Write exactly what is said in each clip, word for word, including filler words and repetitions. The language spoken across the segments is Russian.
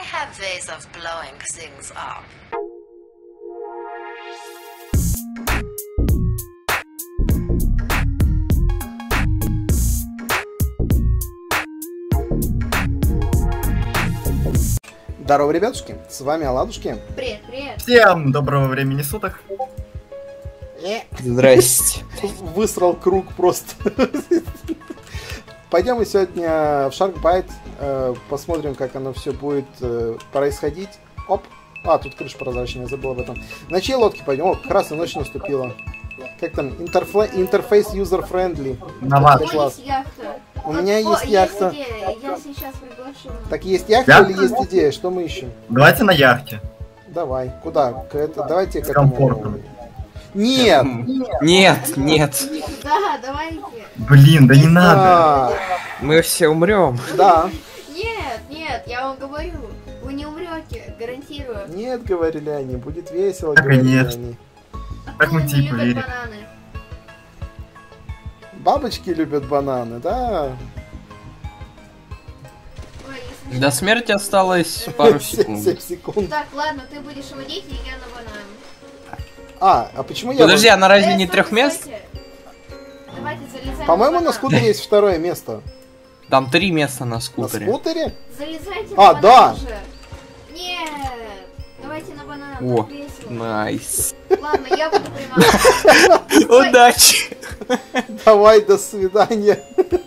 have ways of blowing things up. Здорово, ребятушки, с вами Оладушки. Привет, привет. Всем доброго времени суток. Здрасте. Высрал круг просто. Пойдем мы сегодня в Sharkbite, посмотрим, как оно все будет происходить. Оп. А, тут крыша прозрачная, я забыл об этом. На чьей лодке пойдем? О, красная ночь наступила. Как там? Интерфле... Интерфейс user-friendly. На вас. У меня есть яхта. Я сейчас приглашу. Так есть яхта Яхта? или есть идея? Что мы ищем? Давайте на яхте. Давай. Куда? К это... Давайте к С этому... комфортом. Нет! Нет, нет. Да, давайте. Блин, да не надо. А, Мы все умрем. да. Нет, нет, я вам говорю. Вы не умрете, гарантирую. Нет, говорили они, будет весело, Да, говорили конечно. они. Как мы Акулы тебе не любят поверим? бананы. Бабочки любят бананы, да? Ой, если До смерти осталось пару семь секунд. секунд. Так, ладно, ты будешь водить, и я на банан. А, а почему я... Подожди, она разве Э, не стой, трех мест? стойте. Давайте залезаем По-моему, на банан. скутере есть второе место. Там три места на На скутере. скутере? Залезайте А, на да. банан уже. Нет. Давайте на банан, О, так весело. найс. Ладно, я буду приманкой. Удачи. Давай, до свидания.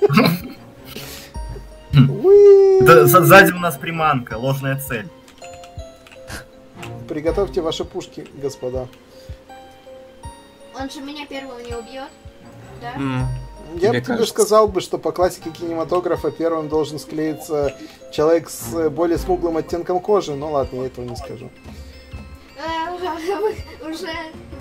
Уи. Да, за- сзади у нас приманка, ложная цель. Приготовьте ваши пушки, господа. Он же меня первого не убьет. Да? М, Я Мне бы тебе кажется. сказал бы, что по классике кинематографа первым должен склеиться человек с более смуглым оттенком кожи. Ну ладно, я этого не скажу. А, вы уже...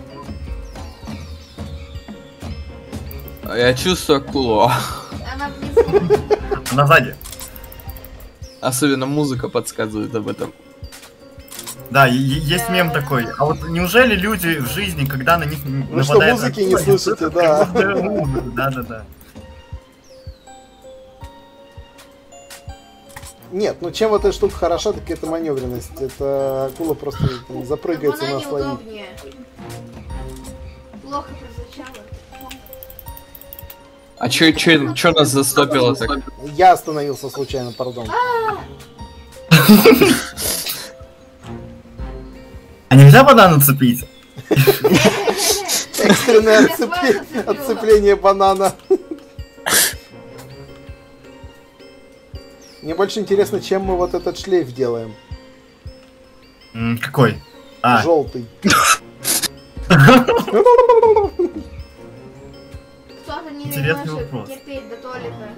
Я чувствую акулу. Она внизу. Она сзади. Особенно музыка подсказывает об этом. Да, и- и есть мем такой. А вот неужели люди в жизни, когда на них н- Ну что, нападает музыки не акула, слышите, это да. как будто музыка, Да-да-да. Нет, ну чем вот эта штука хороша, так это маневренность. Это акула просто там, запрыгается На на банане слои. удобнее. Плохо прозвучало. А чё, чё, чё нас застопило так? Я остановился случайно, пардон. А нельзя банан цепить? Экстренное Я отцепле- вас зацепила. отцепление банана. Мне больше интересно, чем мы вот этот шлейф делаем. М, Какой? А, Желтый. Кто-то не Интересный может вопрос. терпеть до туалета.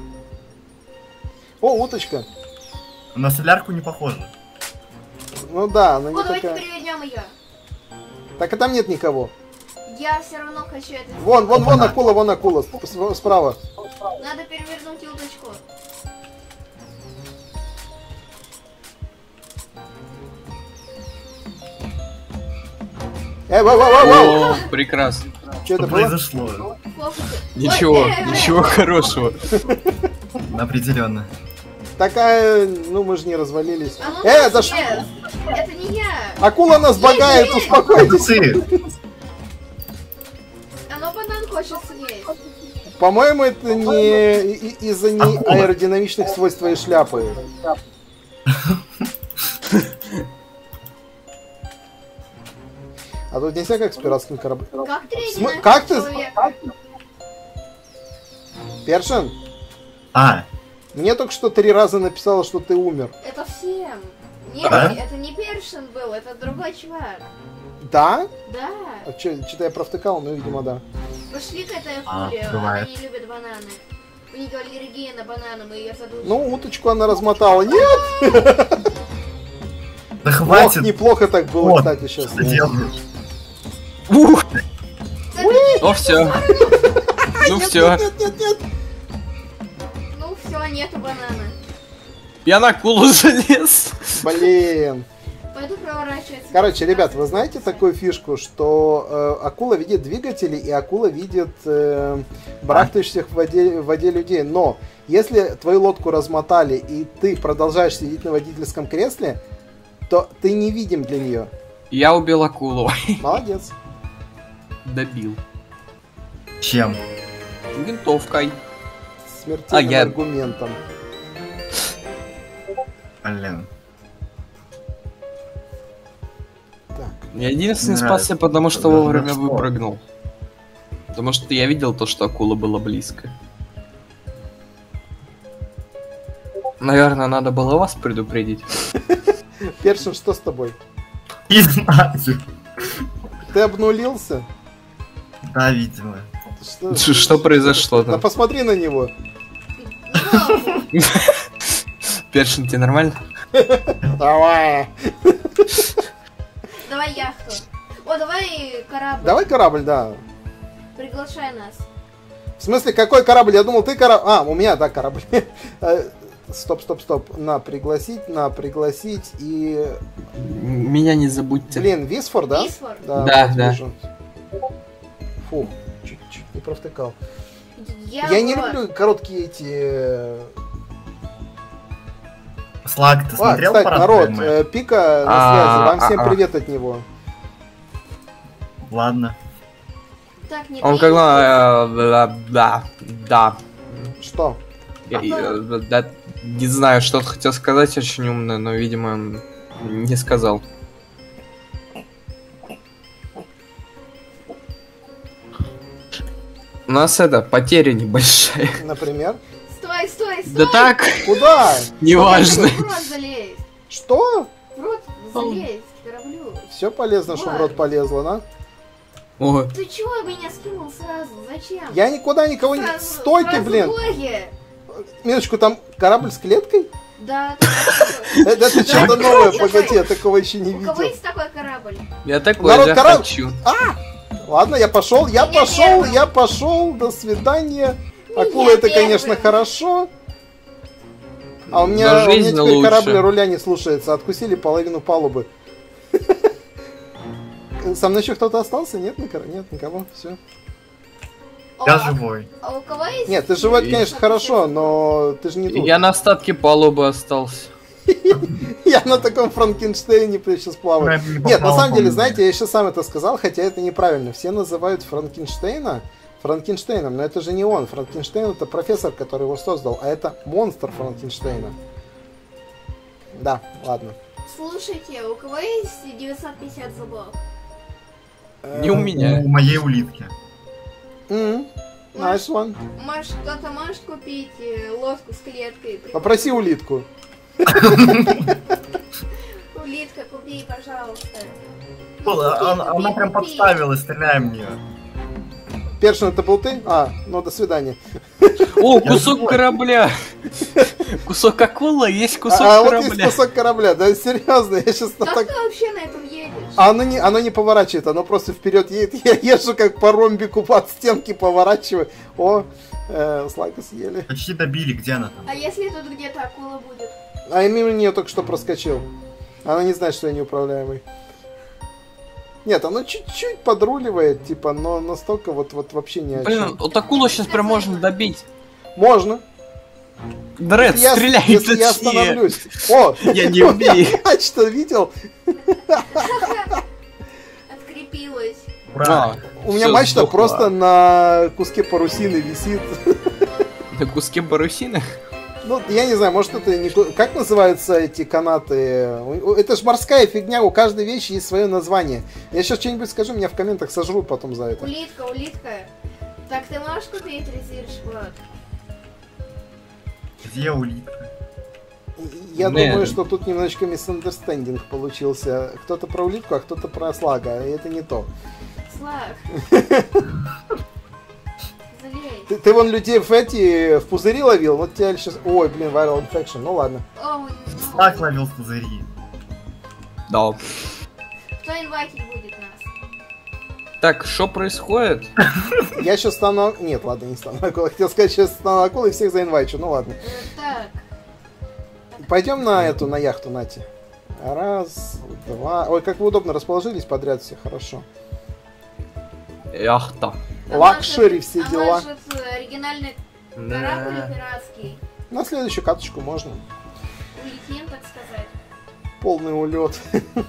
О, уточка. на солярку не похоже. Ну да, она не Вот, давайте такая. переведем ее. Так, а там нет никого. Я все равно хочу это сделать. Вон, вон, вон акула, вон акула. Сп- Справа. Надо перевернуть удочку. Эй, вау, вау, вау, вау. О, прекрасно. Что Что это было? произошло? Фокусы. Ничего, Ой, э, ничего хорошего. Определенно. Такая, ну мы же не развалились. А ну Э, нас да ш- ест. Это не я. Акула нас багает, успокойтесь. Ты! Оно банан хочет съесть. По-моему, это не и- и- из-за не аэродинамичных свойств твоей шляпы. А тут нельзя как с пиратским кораблем. Как третий См- нафиг как ты- человек? Першин, А, мне только что три раза написала, что ты умер. Это всем. Нет, Да? это не Першин был, это другой чувак. Да? Да. А что-то я провтыкал, ну, видимо, да. Пошли к этой А, акуле, она бывает. не любит бананы. У нее аллергия на бананы, мы ее задушим. Ну, уточку она размотала. Нет! да Ох, хватит! неплохо так было, Вот, кстати, сейчас. что делаешь? Ух! Ну все. Ну все. Нет, нет, нет. Ну все, нету банана. Я на акулу залез. Блин. Пойду проворачиваться. Короче, ребят, вы знаете такую фишку, что э, акула видит двигатели и акула видит э, барахтающихся в воде, в воде людей. Но если твою лодку размотали и ты продолжаешь сидеть на водительском кресле, то ты невидим для нее. Я убил акулу. Молодец. Добил. Чем? Винтовкой. Смертельным А, я- аргументом. Блин. Так. Я единственный Мне спасся, нравится. потому что Даже вовремя на что? выпрыгнул. Потому что я видел то, что акула была близко. Наверное, надо было вас предупредить. Першин, что с тобой? Не знаю. Ты обнулился? Да, видимо. Что, Ш- Что произошло Да там? посмотри на него. Першин, тебе нормально? Давай. Давай яхту. О, давай корабль. Давай корабль, да. Приглашай нас. В смысле, какой корабль? Я думал, ты корабль. А, у меня, да, корабль. Э, Стоп, стоп, стоп. На пригласить, на пригласить и... М- Меня не забудьте. Блин, Висфор, да? Висфор? Да, Да, вот да. вижу. Фу, чуть-чуть не провтыкал. Я, Я не вот. люблю короткие эти... э, Слаг, ты А, смотрел кстати, парад народ, ПМ? э, Пика на А, связи. Вам всем а, а. привет от него. Ладно. Так, не Он ты. когда... э, Да, да, да. Что? Я- я- э, да, не знаю, что-то хотел сказать очень умное, но, видимо, не сказал. У нас это, потеря небольшая. Например? Стой, стой, стой. Да так, Куда? неважно. В рот залезть. Что? В рот залезть к кораблю. Все полезно, что в рот полезло, да? О, Ты чего меня скинул сразу? Зачем? Я никуда никого не... Сразу- Стойте, сразу блин! боги. Минуточку, там корабль с клеткой? Да. Это, это что-то новое, погоди, я такого еще не У кого видел. есть такой корабль? я такой Народ, же корабль- хочу. Ладно, я пошел, я Меня пошел, первым. я пошел, до свидания. Меня Акула это, первым. конечно, хорошо. А у меня, Но у меня жизнь теперь лучше. корабль руля не слушается, откусили половину палубы. Со мной еще кто-то остался? Нет, никого? Нет, никого, все. Я О, живой. А у кого есть? Нет, ты живой, это, конечно, хорошо, но ты же не тут. Я на остатке палубы остался. Я на таком Франкенштейне сейчас плаваю. Я не Нет, на попал, самом деле, по-моему. знаете, я еще сам это сказал, хотя это неправильно. Все называют Франкенштейна Франкенштейном, но это же не он. Франкенштейн это профессор, который его создал, а это монстр Франкенштейна. Да, ладно. Слушайте, у кого есть девятьсот пятьдесят зубов? Не у меня. У моей улитки. М, Nice one. Может, кто-то может купить э, лодку с клеткой? Попроси улитку. Улитка, купи, пожалуйста. О, Она, купи, она прям купи. подставила, стреляем в нее. Першин, это был ты? А, ну до свидания. О, Я кусок живой. корабля. Кусок акулы, есть кусок а, а вот есть корабля. кусок корабля, да, серьезно, я сейчас Как так... ты вообще на этом едешь? А оно не, оно не поворачивает, оно просто вперед едет. Я езжу как по ромбику от стенки поворачиваю. О, э, слайка съели. Почти добили, где она там? А если тут где-то акула будет? А я мимо нее только что проскочил. Она не знает, что я неуправляемый. Нет, оно чуть-чуть подруливает, типа, но настолько вот, вот вообще не о Блин, чем. вот акулу сейчас прям можно добить. Можно. Дред, Если я, стреляй если я точнее. остановлюсь. О, Я не убей. я что видел? Открепилась. Ура! А, У меня всё мачта сдохло. просто на куске парусины висит. На куске парусины? Ну, я не знаю, может это не... ку- Как называются эти канаты? У- у- Это же морская фигня, у каждой вещи есть свое название. Я сейчас что-нибудь скажу, меня в комментах сожрут потом за это. Улитка, улитка. Так ты можешь купить резерв? Где улитка? Я Не. думаю, что тут немножечко миссандерстендинг получился. Кто-то про улитку, а кто-то про слага, и это не то. Слав. Залей. Ты, ты вон людей в эти, в пузыри ловил, вот тебя сейчас... Ой, блин, viral infection, ну ладно. О, ну. Так ловил пузыри. Да. Кто инвайтить будет нас? Так, что происходит? Я сейчас стану... Нет, ладно, не стану акулой. Хотел сказать, сейчас стану акулой и всех заинвайчу, ну ладно. Э, Так. Пойдем на эту, на яхту, Нати. Раз, два. Ой, как вы удобно расположились подряд, все хорошо. Яхта. А Лакшери, может- все а дела. может, оригинальный корабль Да. пиратский? На следующую каточку можно. Улетим, так сказать. Полный улет.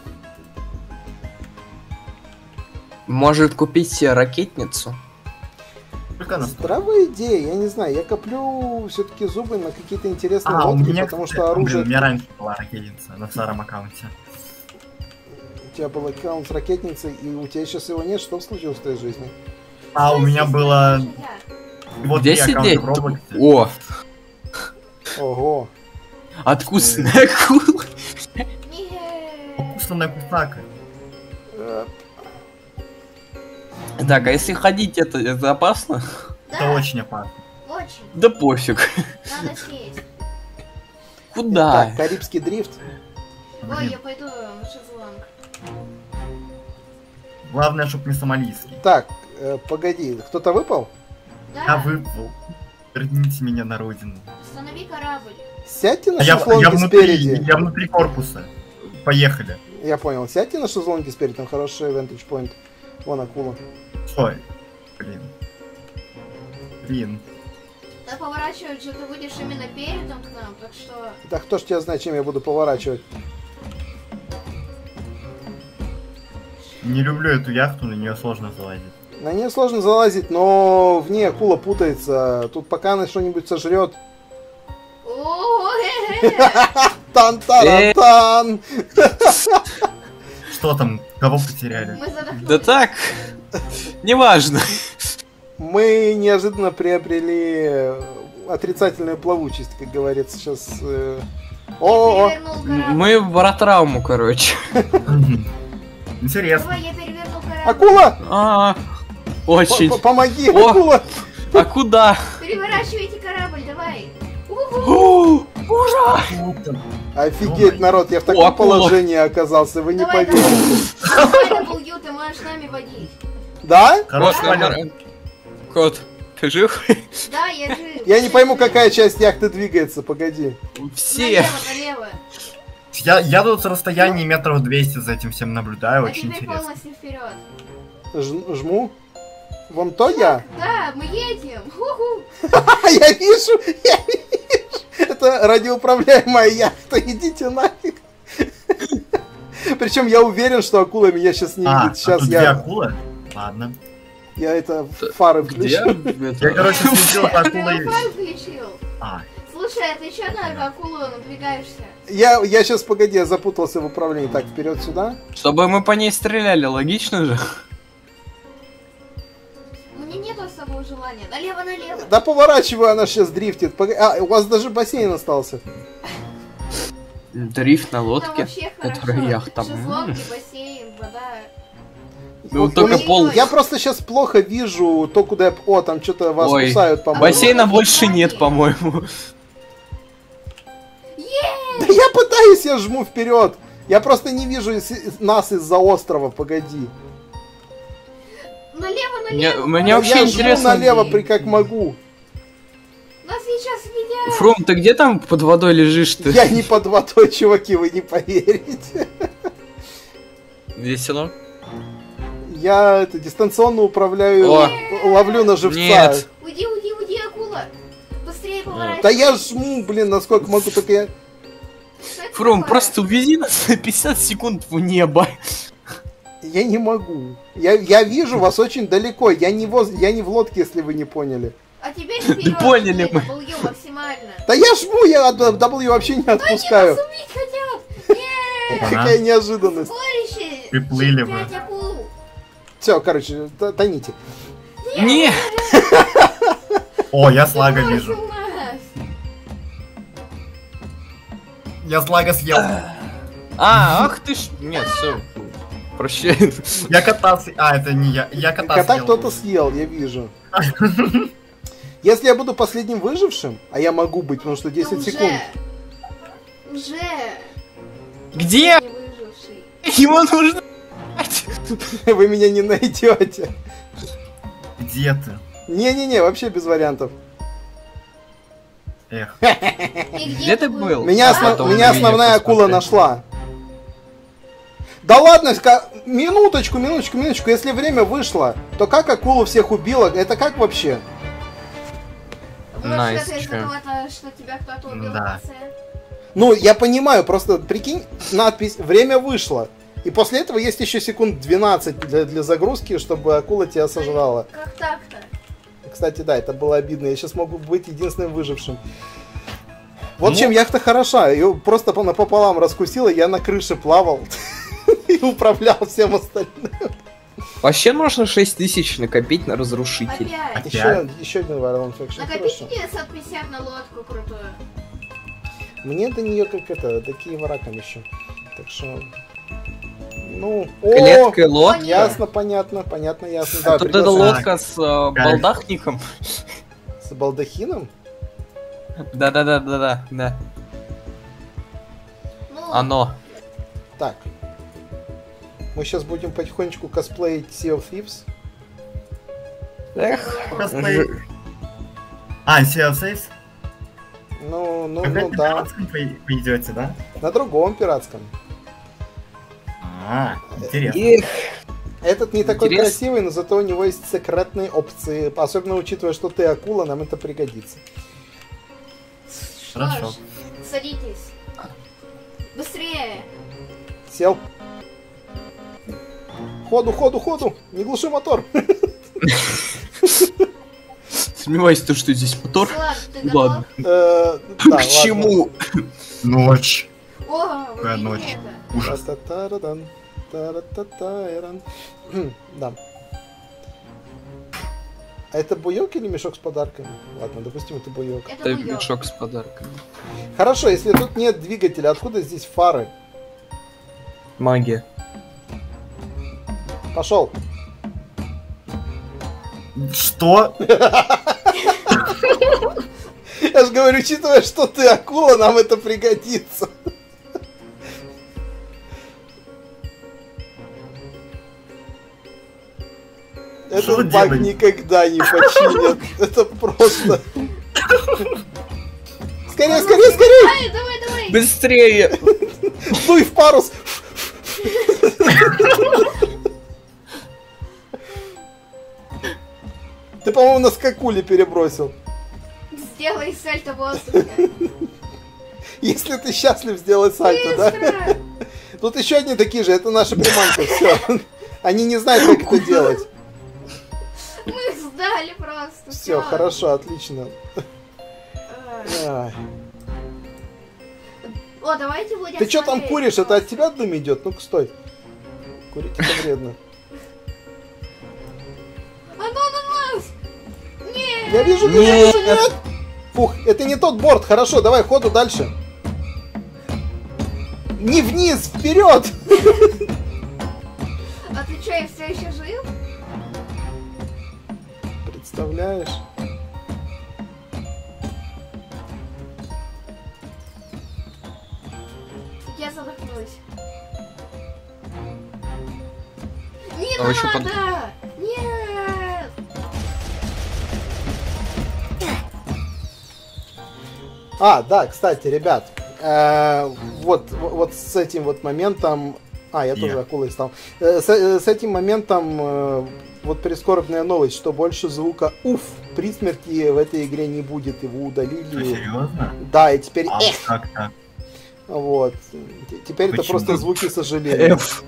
Может купить себе ракетницу? Только она стоит. Здравая идея, я не знаю, я коплю все-таки зубы на какие-то интересные А, у лодки, меня, потому кстати, что блин, оружие... у меня раньше была ракетница на старом аккаунте. У тебя был аккаунт с ракетницей, и у тебя сейчас его нет, что случилось в твоей жизни? А у меня было вот Где три аккаунта сидеть? в Роблоксе. О, Ого. откусная акула. Вкусная кусака. Э, Так, а если ходить, это, это опасно? Это Да, очень опасно. очень. Да пофиг. Надо сесть. Куда? Так, Карибский дрифт. Ой, Блин. я пойду в шезлонг. Главное, чтобы не сомалийский. Так, э, погоди, кто-то выпал? Да, Я выпал. Верните меня на родину. останови корабль. Сядьте на А я, я, шезлонге внутри, спереди. я внутри корпуса. Поехали. Я понял, сядьте на шезлонге спереди, там хороший vantage point. Вон акула. Ой. Блин. Блин. Да поворачивать же ты будешь именно передом к нам, так что... Да кто ж тебя знает, чем я буду поворачивать? Не люблю эту яхту, на нее сложно залазить. На нее сложно залазить, но в ней акула путается. Тут пока она что-нибудь сожрет. О, э-э-э. Тан-таран-тан! Что там? Кого потеряли? Мы задохнулись. Да так, неважно. Мы неожиданно приобрели отрицательную плавучесть, как говорится сейчас. э. О, Перевернул корабль. Мы в баротравму, короче. Интересно. Давай, я перевернул корабль. акула! А, очень. П- Помоги, О! акула! А куда? Переворачивайте корабль, давай. Уху. О, ура! Офигеть, Ой. народ, я в О, таком акула. положении оказался, вы не Давай, поверите. давай. Давай, Ю, ты можешь с нами водить. Да? Хороший Вот, полет. Кот, ты жив? Да, я жив. Я не пойму, какая часть яхты двигается, погоди. Все. Налево, налево. Я, я тут с расстояния метров двести за этим всем наблюдаю, А очень теперь интересно. полностью вперед. Ж- жму. Вон то я? Да, мы едем. Ху-ху. А, я вижу, я вижу. Это радиоуправляемая яхта, идите нафиг. Причем я уверен, что акула меня сейчас не А, видит. а Сейчас тут две я, акулы? Ладно. я это фары Где? включу. Я, короче, следил за Ты акулой. Wi-Fi включил. А, Слушай, а ты еще на акулу надвигаешься? Я, я сейчас, погоди, я запутался в управлении. Так, вперед сюда. Чтобы мы по ней стреляли, логично же? У меня нет особого желания. Налево, налево. Да поворачивай, она сейчас дрифтит. Пог- А, у вас даже бассейн остался. Дрифт на Там лодке, вообще хорошо. которая яхта. Шезлонги, бассейн, вода. Ну, Вот только у меня- пол. Я просто сейчас плохо вижу то, куда я... О, там что-то вас Ой, кусают, по-моему. Бассейна больше нет, по-моему. Да я пытаюсь, я жму вперед. Я просто не вижу из- нас из-за острова, погоди. Налево, Мне, налево. мне я вообще жму интересно. налево, при как могу. Нас сейчас едят. Фрум, ты где там под водой лежишь ты? Я не под водой, чуваки, вы не поверите. Весело. Я это дистанционно управляю, О. ловлю на живца. Нет. Уйди, уйди, уйди, акула. Быстрее поворачивай. Да я жму, блин, насколько могу, только я... Что это Фрум, такое? просто увези нас на пятьдесят секунд в небо. Я не могу. Я, я вижу вас очень далеко. Я не, воз... я не в лодке, если вы не поняли. А теперь вперед. поняли жми мы. дабл ю максимально. Да я жму, я от W вообще не отпускаю. Нас убить хотят. Нет. Ага. Какая неожиданность. Сборище. Приплыли вы. Пять акул. Все, короче, т- тоните. Не. О, я слага Ты вижу. бросил нас. Я слага съел. А, ах ты ж. Нет, все. Прощай. Я кота с... А, это не я. Я кота Кота съел. кто-то съел, я вижу. Если я буду последним выжившим, а я могу быть, потому что Да десять уже. секунд. Уже. Где? Не выживший. Его нужно. Вы меня не найдете. Где ты? Не-не-не, вообще без вариантов. Эх. И Где ты был? Меня, А основ- потом меня на видео основная акула посмотрим. нашла. Да ладно, ска- минуточку, минуточку, минуточку. Если время вышло, то как акула всех убила? Это как вообще? Может, Найс, это из-за чё. того, что тебя кто-то убил Да. в конце? Ну, я понимаю, просто прикинь, надпись «Время вышло». И после этого есть еще секунд двенадцать для, для загрузки, чтобы акула тебя сожрала. Как так-то? Кстати, да, это было обидно. Я сейчас могу быть единственным выжившим. Вот Ну. чем яхта хороша. Ее просто напополам раскусила, я на крыше плавал и управлял всем остальным. Вообще можно шесть тысяч накопить на разрушитель. Опять. Еще, еще один Варлон Фэкшн. Накопите Хорошо. девятьсот пятьдесят на лодку крутую. Мне до нее как это, до Киева раком еще. Так что... Ну, о, Клетка лодка. ясно, понятно, понятно, ясно. Да, Тут эта придется лодка с э, балдахником. с балдахином. Да-да-да-да-да, да. Ну, Оно. Так. Мы сейчас будем потихонечку косплеить Sea of Thieves. Эх. Косплей. А, Sea of Thieves? Ну, ну, Опять ну на да. пиратском пой- пойдете, да? На другом пиратском. А, интересно. Эх. Этот не такой Интерес- красивый, но зато у него есть секретные опции. Особенно учитывая, что ты акула, нам это пригодится. что Хорошо. ж, садитесь. Быстрее. Сел. Ходу, ходу, ходу! Не глуши мотор! Сомневаюсь, то, что здесь мотор. Влад, ты Ладно. Э, К да, чему? Ночь. готов? О, Какая вот ночь. это. Ужас. Та-та-та-ра-дан, та-ра-та-та-ран. Да. А это буёк или мешок с подарками? Ладно, допустим, это буёк. Это Это буёк. мешок с подарками. Хорошо, если тут нет двигателя, откуда здесь фары? Магия. Пошел. Что? Я же говорю, учитывая, что ты акула, нам это пригодится. Что Этот баг делать? никогда не починят. Это просто... Скорее, скорее, скорее! Давай, давай, давай. Быстрее! Дуй в парус! Ты, по-моему, на скакуле перебросил. Сделай сальто в воздухе. Если ты счастлив сделать сальто, да? Быстро. Тут еще одни такие же, это наша приманка, все. Они не знают, как это делать. Мы сдали просто. Все, хорошо, отлично. А. Ай. О, давайте будем Ты что там смотреть. куришь? Это от тебя дым идет? Ну-ка, стой. Курить это вредно. Оно на нас! Нет! Я вижу, вижу, Нет. вижу, нет! Фух, это не тот борт. Хорошо, давай, ходу дальше. Не вниз, вперед! А ты что, я все еще жив? Представляешь? Я задохнусь. Не А вы чё, надо! Нет! А, да, кстати, ребят, э, вот, вот с этим вот моментом... А, я тоже Я. акулой стал. Э, С, э, с этим моментом э, вот прискорбная новость, что больше звука «уф» при смерти в этой игре не будет. Его Что, удалили. серьезно? Да, и теперь А «эх». как так? Вот. Т- Теперь это Почему? просто звуки сожаления. F.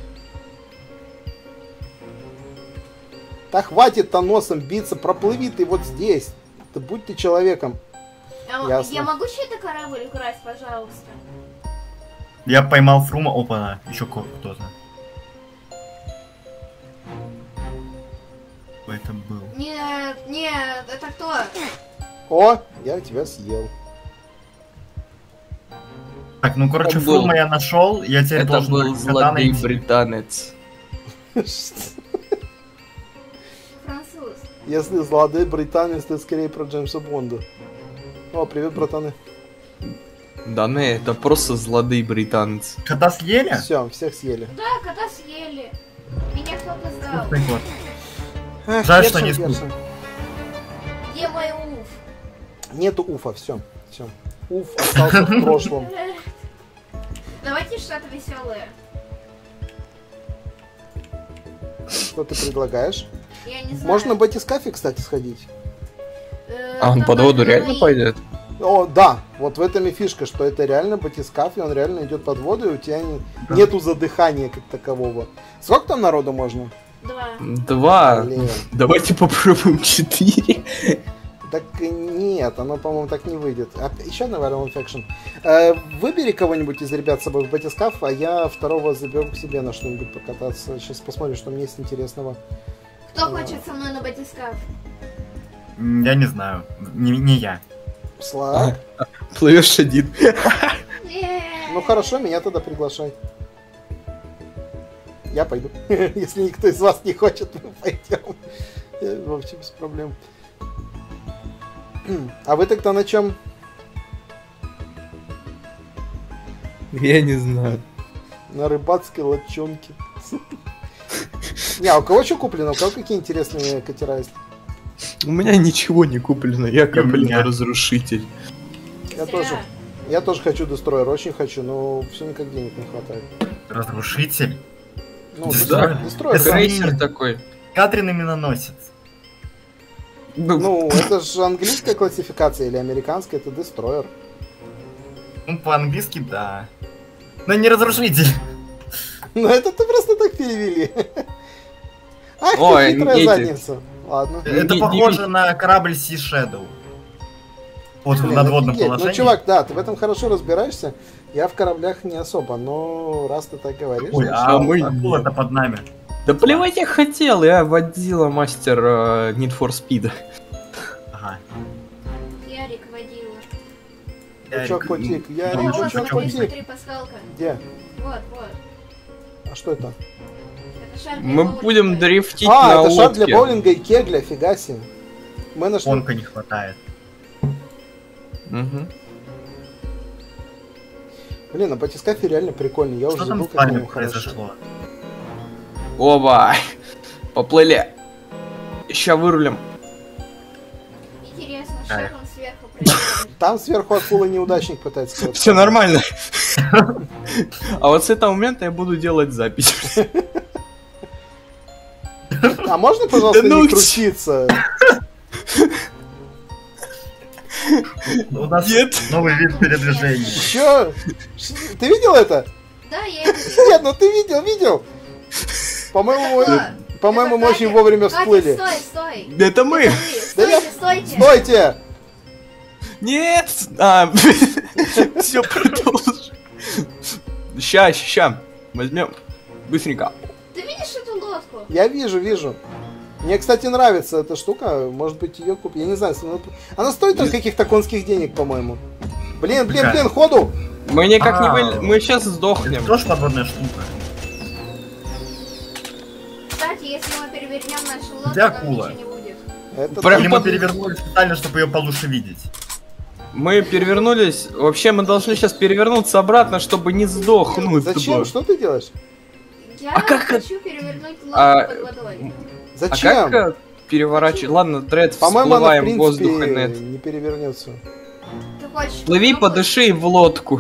Да хватит-то носом биться, проплыви ты вот здесь. Да будь ты человеком. А Ясно. я могу чей-то корабль украсть, пожалуйста? Я поймал Фрума, опа, еще кто-то. Кто это был? Нет, нет, это кто? О, я тебя съел. Так, ну короче, Он был. Фрума я нашел, я теперь Это должен был только кота злодей найти. британец. Француз. Если злодей британец, то скорее про Джеймса Бонда. О, привет, братаны. Да не, это просто злодей британец. Кота съели? Все, всех съели. Да, кота съели. Меня кто-то сдал. Ух ты, вот. Эх, Жаль, Гершин, что не Гершин. Где мой уф? Нету уфа, все. Все. Уф остался в прошлом. Давайте что-то веселое. Что ты предлагаешь? Я не знаю. Можно на батискафе, кстати, сходить. Э, А он там под воду только реально мои- пойдет? О, да, вот в этом и фишка, что это реально батискаф, и он реально идет под воду, и у тебя не- нету задыхания как такового. Сколько там народу можно? Два. Два. Блин. Давайте попробуем четыре. Так нет, оно, по-моему, так не выйдет. А, еще одна Viral Infection. Э, выбери кого-нибудь из ребят с собой в батискаф, а я второго заберу к себе на что-нибудь покататься. Сейчас посмотрим, что мне есть интересного. Кто хочет со мной на батискаф? Я не знаю. Не, не я. Слак. Плывешь один. Е-е-е. Ну хорошо, меня тогда приглашай. Я пойду. Если никто из вас не хочет, мы пойдем. Я вообще без проблем. А вы тогда на чем? Я не знаю. На рыбацкой лодчонке. Не, а у кого что куплено? У кого какие интересные катера есть? У меня ничего не куплено, я И у меня. капельный разрушитель. Я Зря. тоже. Я тоже хочу Destroyer, очень хочу, но все никак денег не хватает. Разрушитель. Ну, Да. Destroyer, Это да. Крейсер такой. Катрин именоносец. Ну, Ну, это же английская классификация или американская, это Destroyer. Ну, по-английски, да. Но не разрушитель. Ну, это ты просто так перевели. Ах, ты Ой, хитрая эти- задница. Ладно. Это Не- похоже не- на корабль Sea Shadow. Вот в Блин, надводном офигеть. положении. Ну, чувак, да, ты в этом хорошо разбираешься. Я в кораблях не особо, но раз ты так говоришь... Ой, значит- а, а мы акула-то под нами. да плевать я хотел, я водила мастер э, Need for Speed. Ага. Ярик водила. Ну, чё, котик, я Ну, О, не чё, вот, чё, чё, чё, смотри, котик. смотри, пасхалка. Где? Вот, вот. А что это? Это шар для Мы боулинга. будем дрифтить А, на это шар для лодке. боулинга и кегля, фига себе. Мы нашли... Конка не хватает. Мгм. Блин, на батискафе реально прикольно, я Что уже там забыл, с как на вами нем хорошо. произошло? Оба! Поплыли. Ща вырулим. Интересно, Ай. что там сверху происходит? Там сверху акула неудачник пытается кого-то. Все нормально. А вот с этого момента я буду делать запись. А можно, пожалуйста, Да ну не к- крутиться? У нас Нет. новый вид передвижения. Чё? Ш- Ты видел это? Да, я это видела. Нет, ну ты видел, видел? По-моему, Это мы, кто? по-моему, Это мы очень Катя. вовремя Катя, всплыли. стой, стой. Это мы. Вы, Да я- Стойте, стойте. Стойте! Нет. А, все продолжим. Ща, ща. Возьмем. Быстренько. Ты видишь эту лодку? Я вижу, вижу. Мне, кстати, нравится эта штука. Может быть, ее купить. Я не знаю, если она- она стоит там каких-то конских денег, по-моему. Блин, блин, блин, ходу! Мы никак не А. вы... Мы сейчас сдохнем. Тоже подводная штука. Кстати, если мы перевернем нашу лодку, Где нам акула? ничего не будет. Это Прям Или так- мы перевернули специально, чтобы ее получше видеть. Мы перевернулись. Вообще, мы должны сейчас перевернуться обратно, чтобы не сдохнуть. Зачем? Что ты делаешь? Я А как хочу перевернуть лодку А, под водой. А Зачем? как э, переворачивать? Ладно, Дред, По-моему, она, в всплываем в принципе, воздух и нет. не перевернется. Ты хочешь Плыви, попробовать? подыши в лодку.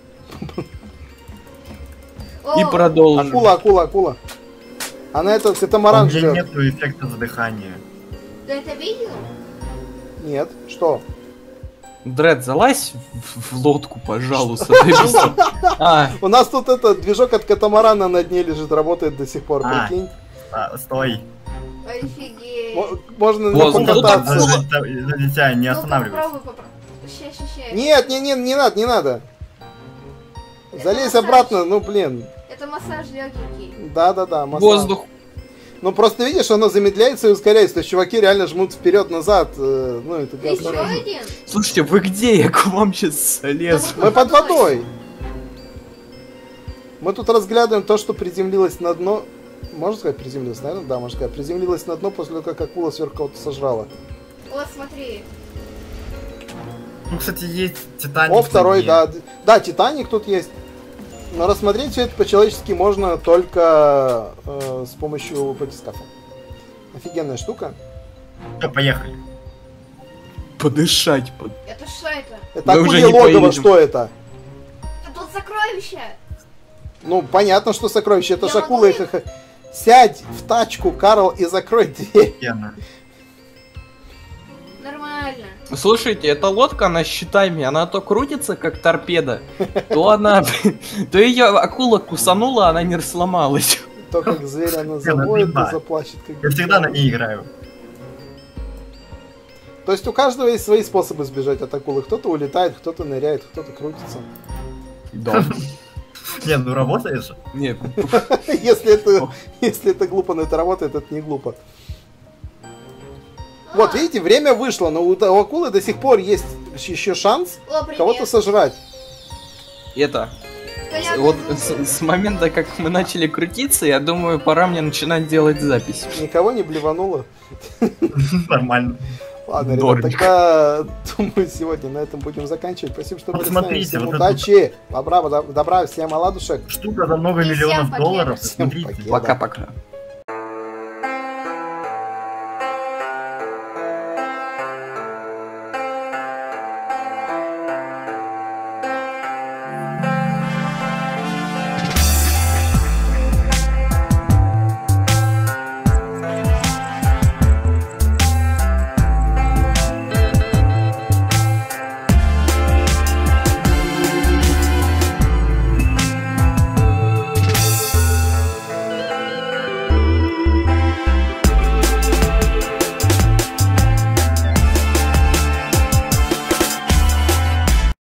О, И продолжим. Акула, акула, акула. Она этот катамаран У меня жрет. нету эффекта задыхания. Ты это видел? Нет, что? Дред, залазь в, в лодку, пожалуйста. Дай быстро. А, У нас тут этот движок от катамарана на дне лежит, работает до сих пор, А. прикинь. А, стой. Офигеть. Мо- Можно на Воздух. нем Ну, так покататься. было. За, за- за дитя, не Ну, останавливайся. попробуй, попробуй. Ща, ща, ща. Нет, не, не, не надо, не надо. Это Залезь массаж. обратно, ну блин. Это массаж легенький. Да, да, да. массаж. воздух. Ну просто видишь, оно замедляется и ускоряется. То есть чуваки реально жмут вперед-назад. э, Ну это Еще говно. один? Слушайте, вы где? Я к вам сейчас залезу. Мы под водой. Мы тут разглядываем то, что приземлилось на дно. Можно сказать приземлилось, наверное? Да, можно сказать. Приземлилось на дно после того, как акула сверху кого-то сожрала. Вот, смотри. Ну, кстати, есть Титаник. О, второй, где- да. Да, Титаник тут есть. Но рассмотреть все это по-человечески можно только э, с помощью батискафа. Офигенная штука. Всё, поехали. Подышать. под- Это что это? Это Мы уже акулье не логово, поедем. что это? Это тут сокровища. Ну, понятно, что сокровище. Это Я ж акула могу их... ох- Сядь в тачку, Карл, и закрой дверь. Офигенно. Нормально. Слушайте, эта лодка, она, считай мне, она то крутится, как торпеда, то она... То ее акула кусанула, она не сломалась. То, как зверь она ну, завоет, то понимаю. заплачет. Как Я всегда на ней играю. То есть у каждого есть свои способы сбежать от акулы. Кто-то улетает, кто-то ныряет, кто-то крутится. Да. Не, ну работает же. Нет, Если это, если это глупо, но это работает, это не глупо. Вот, видите, время вышло, но у у акулы до сих пор есть еще шанс О, привет. кого-то сожрать. это... Колян, Вот ну, с, с момента, как мы начали крутиться, я думаю, пора мне начинать делать запись. Никого не блевануло. Нормально. Ладно, ребят, Дорого. тогда, думаю, сегодня на этом будем заканчивать. Спасибо, что Вот были с нами. смотрите, Всем вот удачи, добра, добра, всем оладушек. Штука за много И всем миллионов пакет. долларов. Всем Смотрите. пакет. Пока-пока.